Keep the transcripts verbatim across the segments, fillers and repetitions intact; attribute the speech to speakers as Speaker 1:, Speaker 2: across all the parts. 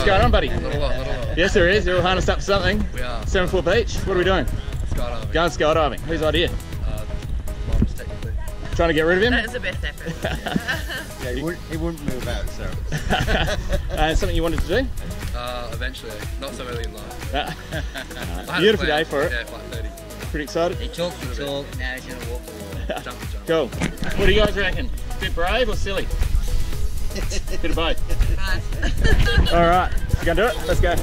Speaker 1: going on, buddy?
Speaker 2: Not a lot, not a lot.
Speaker 1: Yes, there is. You're all harnessed up for something.
Speaker 2: We are.
Speaker 1: Seven Four Beach. What are we doing?
Speaker 2: Skydiving.
Speaker 1: Going skydiving. Whose idea?
Speaker 2: Uh, Mom's technically.
Speaker 1: Trying to get rid of him?
Speaker 3: That is the best effort.
Speaker 4: Yeah, he wouldn't, he wouldn't move out, so.
Speaker 1: uh, something you wanted to do?
Speaker 2: Uh, eventually, not so early in life.
Speaker 1: Uh,
Speaker 2: I had a
Speaker 1: beautiful
Speaker 2: plan.
Speaker 1: day for it.
Speaker 2: Yeah, like thirty.
Speaker 1: Pretty excited?
Speaker 5: He talked the talk, now he's going to walk the walk.
Speaker 2: Jump, jump.
Speaker 1: Cool. What do you guys reckon? Bit brave or silly? Bit of both.
Speaker 3: Nice.
Speaker 1: All right, you gonna do it? Let's go.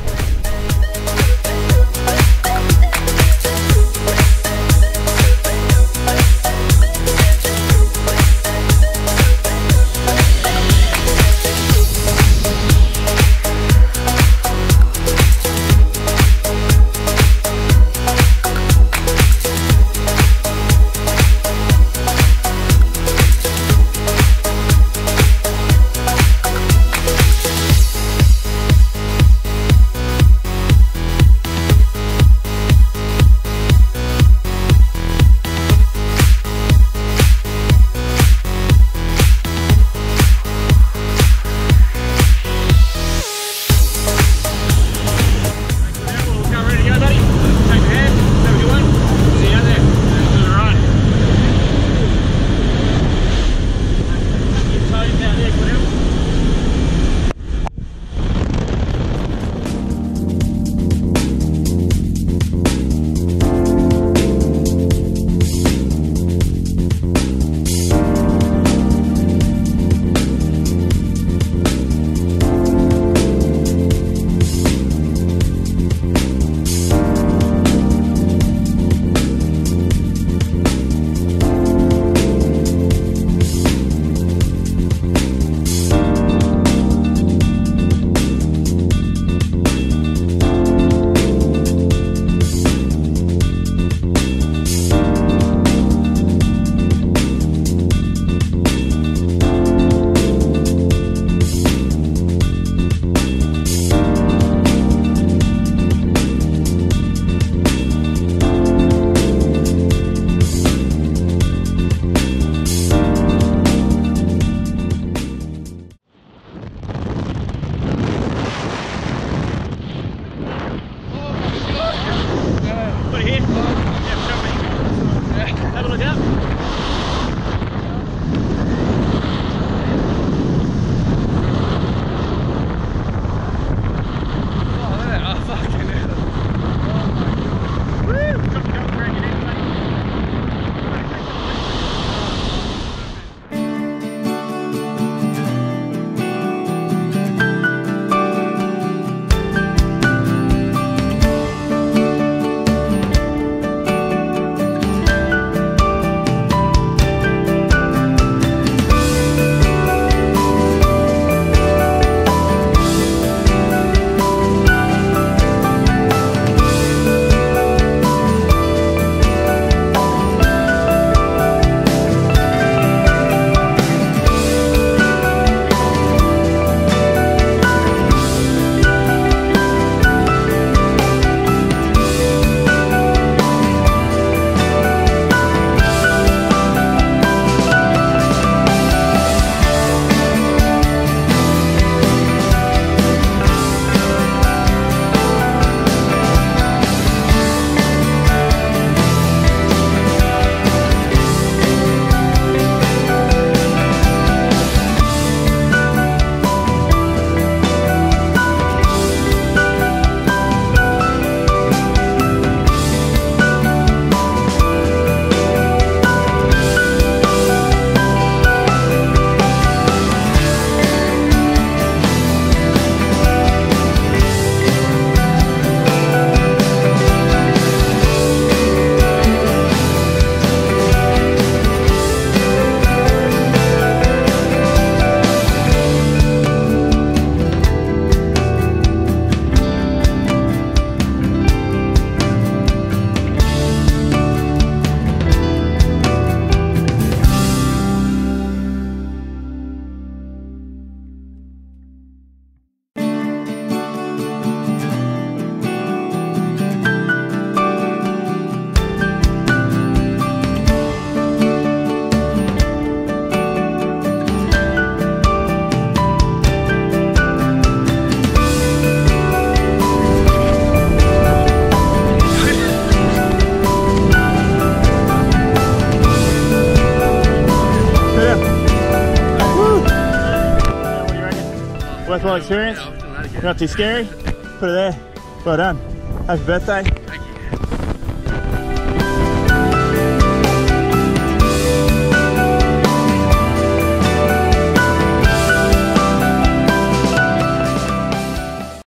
Speaker 6: Worthwhile experience?
Speaker 2: Yeah, I'm doing that again.
Speaker 6: Not too scary? Put it there. Well done. Happy birthday.
Speaker 2: Thank you.